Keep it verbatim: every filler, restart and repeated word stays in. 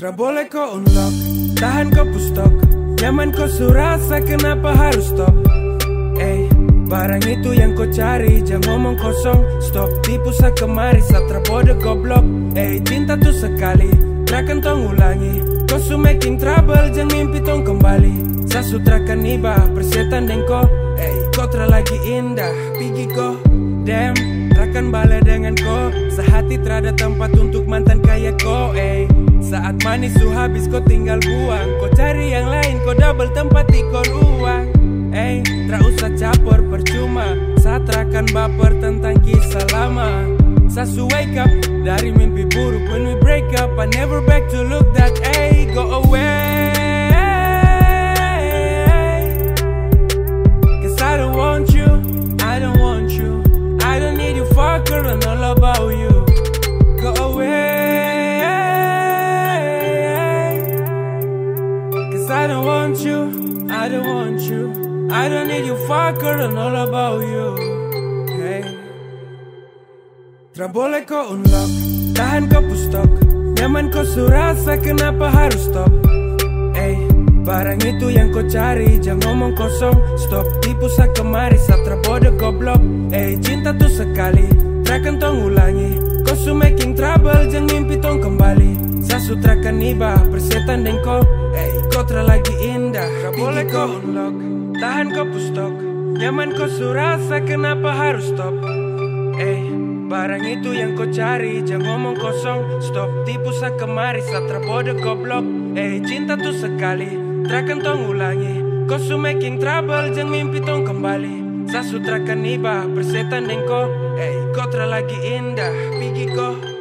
Tra boleh kau unlock, tahan kau pustok. Nyaman kau surasa, kenapa harus stop? Eh, barang itu yang kau cari, jangan ngomong kosong. Stop, tipu sa kemari, satra bodoh goblok. Eh, cinta tuh sekali, takkan tong ulangi. Kau su making trouble, jangan mimpi tong kembali. Sa sutra kaniba, persetan dengko. Eh, kau tra lagi indah, pigi kau. Damn, rakan balik dengan kau. Sehati terada tempat untuk mantan kayak kau. Eh, saat manis su habis kau tinggal buang. Kau cari yang lain, kau double tempat ikor uang. Eh, tra usah capor percuma. Saat rakan baper tentang kisah lama. Sasu wake up dari mimpi buruk. When we break up, I never back to look that. Eh, go away. Cause I don't want you, I don't want you. I don't need you fucker and all about you. Go away. Cause I don't want you, I don't want you. I don't need you fucker and all about you. Hey. Tra boleh kau unlock, tahan kau pustok. Nyaman kau surasa, kenapa harus stop? Eh, barang itu yang kau cari, jangan ngomong kosong. Stop, tipu sa kemari, satra bodoh goblok. Eh, cinta tuh sekali, takkan tong ulangi. Kau su making trouble, jangan mimpi tong kembali. Sa sutra kaniba, persetan dengko. Eh, kau tra lagi indah, tra boleh kau unlock, tahan kau pustok. Nyaman kau surasa, kenapa harus stop? Eh, barang itu yang kau cari, jangan ngomong kosong. Stop, tipu sa kemari, satra bodoh goblok. Eh, cinta tuh sekali, takkan tong ulangi. Kau su making trouble, jangan mimpi tong kembali. Sa sutra kaniba, persetan dengko. Eh, kau tra lagi indah, pigi kau.